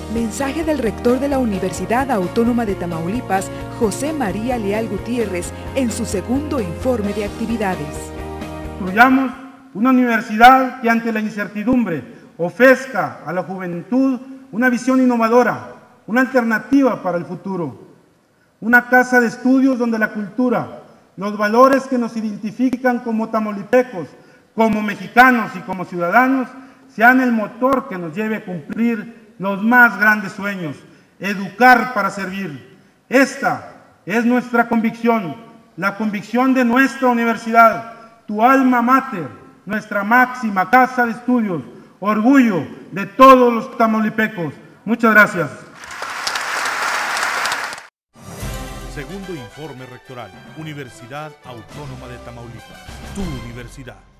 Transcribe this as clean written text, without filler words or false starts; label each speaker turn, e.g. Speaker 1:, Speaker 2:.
Speaker 1: Mensaje del rector de la Universidad Autónoma de Tamaulipas, José María Leal Gutiérrez, en su segundo informe de actividades.
Speaker 2: Construyamos una universidad que ante la incertidumbre ofrezca a la juventud una visión innovadora, una alternativa para el futuro. Una casa de estudios donde la cultura, los valores que nos identifican como tamaulipecos, como mexicanos y como ciudadanos, sean el motor que nos lleve a cumplir los más grandes sueños, educar para servir. Esta es nuestra convicción, la convicción de nuestra universidad, tu alma mater, nuestra máxima casa de estudios, orgullo de todos los tamaulipecos. Muchas gracias.
Speaker 3: Segundo informe rectoral, Universidad Autónoma de Tamaulipas, tu universidad.